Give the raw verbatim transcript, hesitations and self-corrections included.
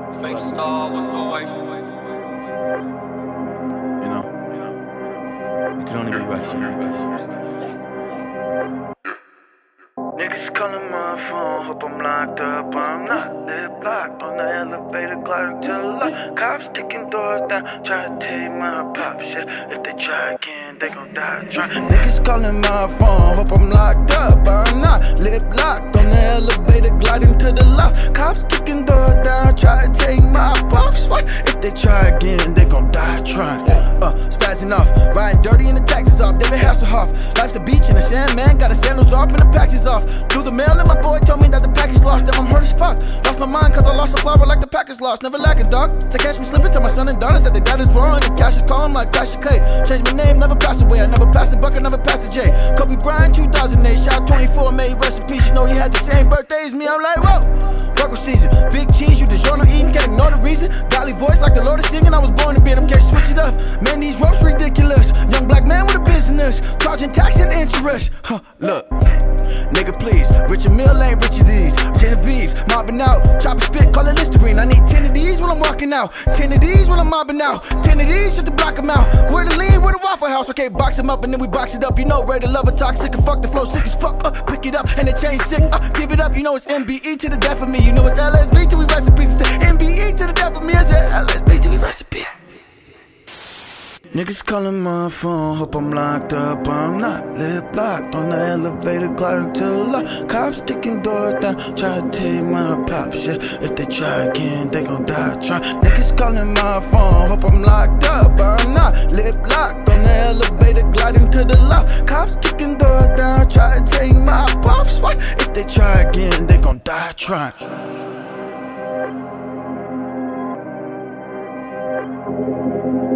Fake star with no wife. You know, you can only be right sometimes. Niggas calling my phone, hope I'm locked up. I'm not lip locked on the elevator, gliding to the lot. Cops kicking doors down, try to take my pop shit. If they try again, they gon' die trying. Niggas calling my phone, hope I'm locked up. I'm not lip locked on the elevator, gliding to the lot. Cops kicking doors down, try to take my pop shit. If they try again, they gon' die trying. Uh, spazzing off, riding dirty and the taxes off. David Hasselhoff, life's a beach and the sand man got his sandals off and the patches off. Through the mail and my boy told me that the package lost. Damn, I'm hurt as fuck. Lost my mind cause I lost a flower like the package lost. Never lacking, dog. They catch me slipping, tell my son and daughter that they dad is wrong. The cash is calling like Tasha Clay. Changed my name, never passed away. I never passed the buck, I never passed the J. Kobe Bryant, two thousand eight. Shot twenty-four, made recipes. You know he had the same birthday as me. I'm like, whoa. Virgo season, big cheese, you DiGiorno eating, can't ignore the reason. Godly voice like the Lord is singing, I was born to be them, can't switch it up. Man, these ropes ridiculous. Young black man with a business, charging tax and interest. Huh, look. Nigga, please, Richard Mill ain't rich as these. Genevieve's mobbing out, chop spit, call it Listerine. I need ten of these when I'm walking out, ten of these when I'm mobbing out, ten of these just to block them out. Where the lean, where the Waffle House? Okay, box them up and then we box it up. You know, ready to love a toxic and fuck the flow, sick as fuck. Uh, pick it up and the chain sick. Uh, give it up, you know it's M B E to the death of me. You know it's L S B till we rest in peace. It's M B E to the death of me. I said L S B till we rest in peace. Niggas calling my phone, hope I'm locked up. I'm not lip locked on the elevator, gliding to the lot. Cops kicking doors down, try to take my pop shit. If they try again, they gon' die trying. Niggas calling my phone, hope I'm locked up. I'm not lip locked on the elevator, gliding to the lot. Cops kicking doors down, try to take my pop shit. If they try again, they gon' die trying.